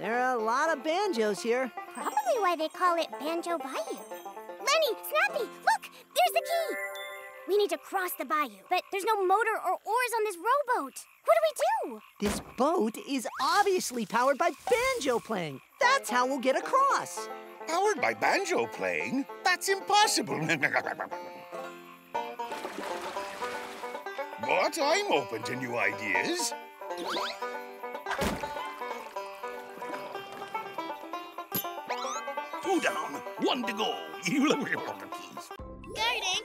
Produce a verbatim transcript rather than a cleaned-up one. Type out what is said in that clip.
There are a lot of banjos here. Probably why they call it Banjo Bayou. Lenny, Snappy, look! There's the key! We need to cross the bayou, but there's no motor or oars on this rowboat. What do we do? This boat is obviously powered by banjo playing. That's how we'll get across. Powered by banjo playing? That's impossible. But I'm open to new ideas. Two down, one to go. Garden,